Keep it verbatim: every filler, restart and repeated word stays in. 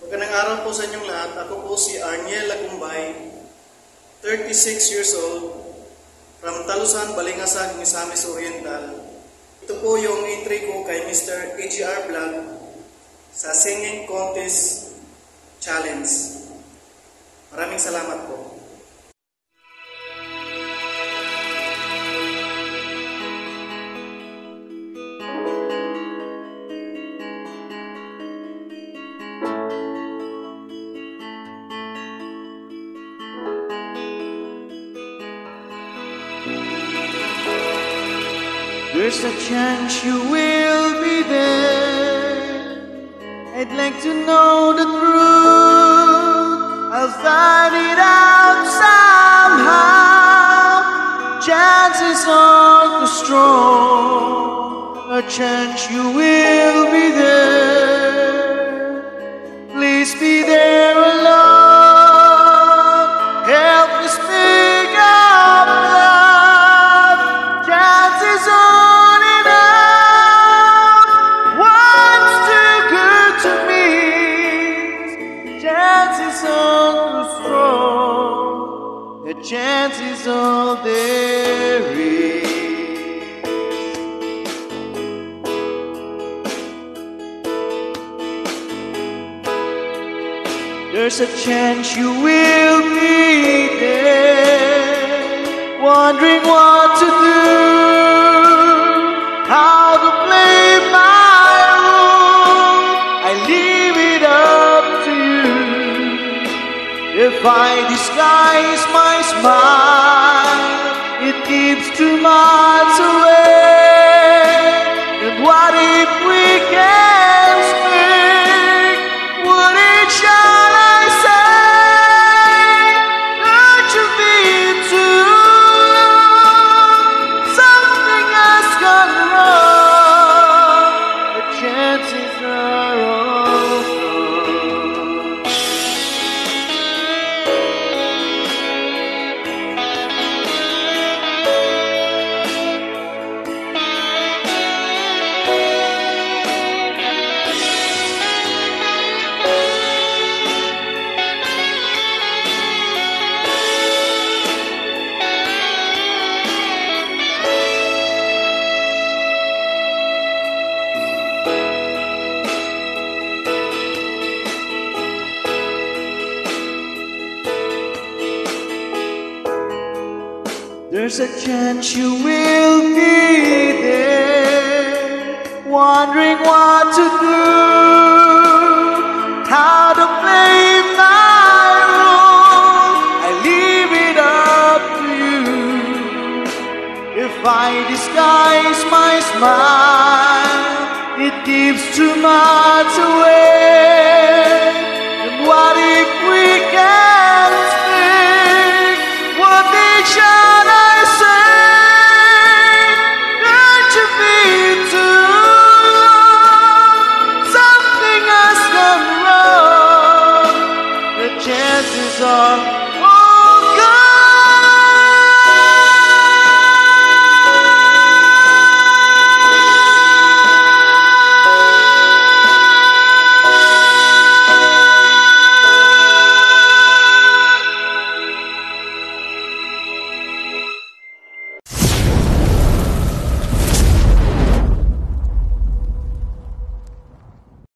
Magandang araw po sa inyong lahat. Ako po si Arniel Lagumbay, thirty-six years old, from Talusan, Balingasag, Misamis Oriental. Ito po yung entry ko kay Mister A G R Vlog sa Singing Contest Challenge. Maraming salamat po. There's a chance you will be there. I'd like to know the truth. I'll find it out somehow. Chances aren't too strong. A chance you will be there. Please be there alone. Help me speak up loud. Chances are the chance is all there is. There's a chance you will be there, wondering what to do, how to play my role. I leave it up to you. If I disguise my smile, it keeps two miles away. And what if we can't speak? What it shall I say? Could you be too long? Something has gone wrong. The chances are all gone. There's a chance you will be there, wondering what to do, how to play my role. I leave it up to you. If I disguise my smile, it keeps too much away. And what if we can't speak? What they shall I say? Could you be too long? Something has gone wrong. The chances are